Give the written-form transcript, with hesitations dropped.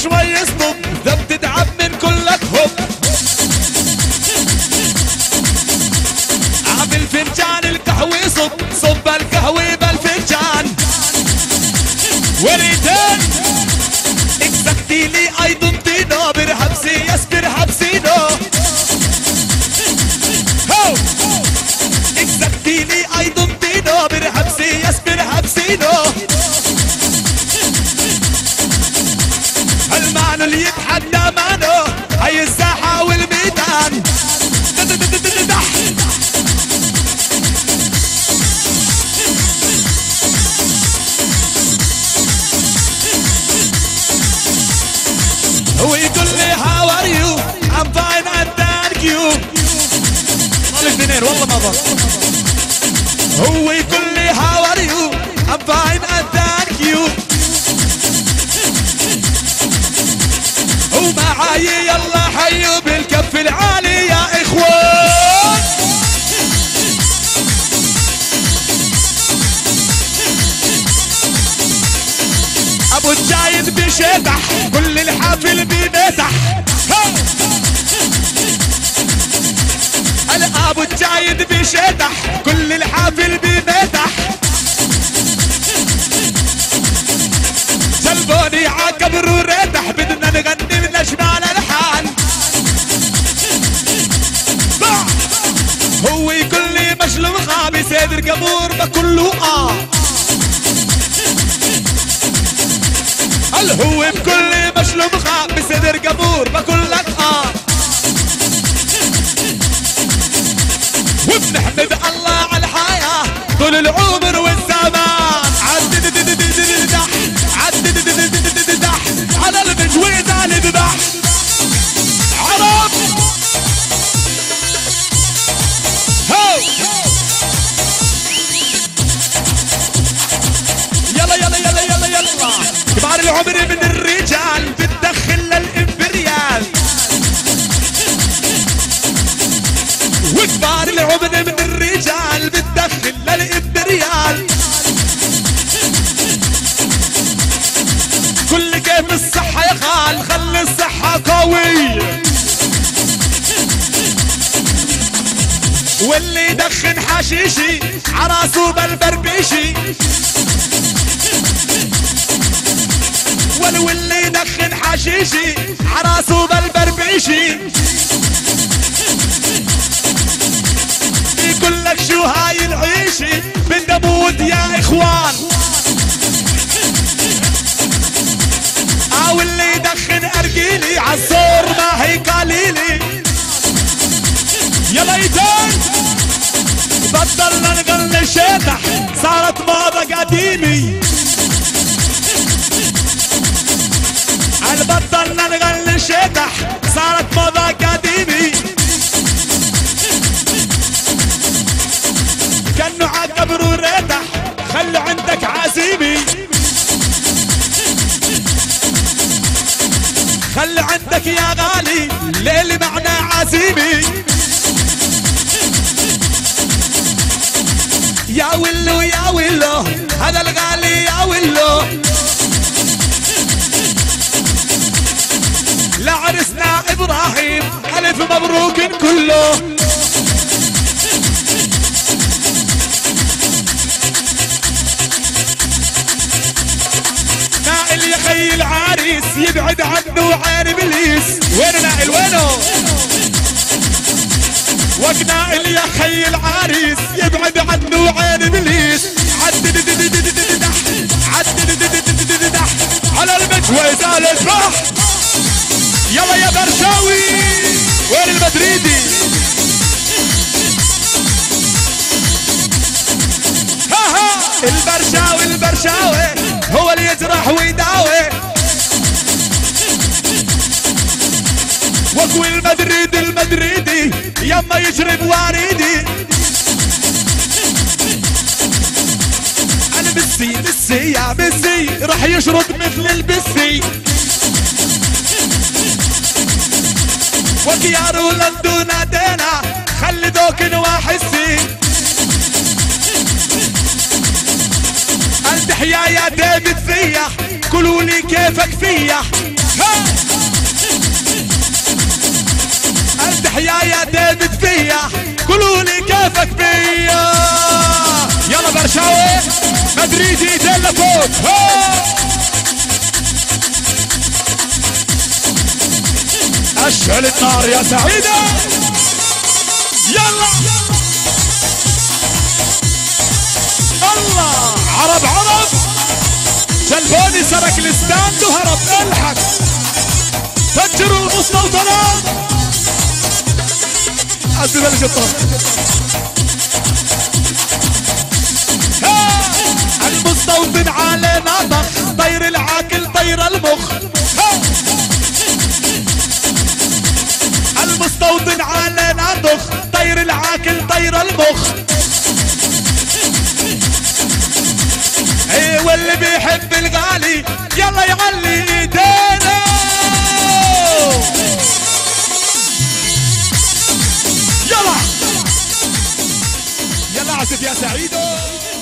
شوي يصطب ذا بتتعب من كلك هب. عبي الفنجان القهوة صب القهوة بالفنجان. وريتين اكزاكتلي اي دونت نو برهبسي يس برهبسي نو. هو اكزاكتلي اي دونت نو برهبسي يس برهبسي نو. المعنى اللي يتحدى مانو هي الساحة والميدان. هو يقول لي how are you I'm fine and thank you. الاثنين والله ما ضل. هو يقول لي how are you I'm fine and thank you. ومعاي يلا حيوا بالكف العالي يا اخوان. ابو الجايد بشتح كل الحافل بنتح. ابو الجايد بشتح كل الحافل بنتح. جلبوني عاكبر وريتح بدنا نغني من اشمال الحال. هو يقول لي مشلوم خابي صدر قبور بكله هل هو بكل مشلوم خابي صدر قبور بقول لك وبنحمد الله على الحياة طول العمر والزمان. عدد على المجويد على الذبح عرب. هو يلا يلا يلا يلا يلا. كبار العمر من الرجال بتدخل للإمبريال. وكبار العمر من الرجال بتدخل للإمبريال. كل كيف الصحة يا خال خلي الصحة قوية. واللي يدخن حشيشي عراسه بالبربيشي. واللي يدخن حشيشي عراسه بالبربيشي. يقول لك شو هاي العيشي بدنا نموت يا اخوان. واللي يدخن ارجيلي عالزور ما هي قليلي. يلا يتان بطلنا نقل شتح صارت موضة قديمي. بطلنا نقل شتح صارت موضة قديمي. كانوا عقبروا ريتح خلوا عندك عزيمي. خلي عندك يا غالي ليلي معنا عزيمي. يا ولو يا ولو هذا الغالي يا ولو. لعرسنا ابراهيم الف مبروك كله. نائل يا خي العريس يبعد عنه عين ابليس. وين نائل وينه؟ وقنائل يا خي العريس يبعد عنه عين ابليس. عدد على المجوى زال الفرح. يلا يا برشاوي وين المدريدي؟ البرشاوي هو اللي يجرح ويداوي. وقوي المدريدي يما يشرب واريدي. انا بسي يا بسي راح يشرب مثل البسي. وكيار ولندو نادينا خلي ذوق وحسي. التحية يا ديفيد فيح، قولوا لي كيفك فيح. التحية يا ديفيد فيح، قولوا لي كيفك فيا. يلا برشاوي مدريدي دل فوق. اشعل النار يا سعيدة. يلا الله عرب عرب سلبوني سرق الستاند وهرب. الحق فجروا المستوطنات. عزيز الشطار المستوطن علينا ضخ، طير العاقل طير المخ. المستوطن علينا ضخ، طير العاقل طير المخ. ايه واللي بيحب الغالي يلا يعلي ايدينا. يلا يلا عزف يا سعيدو.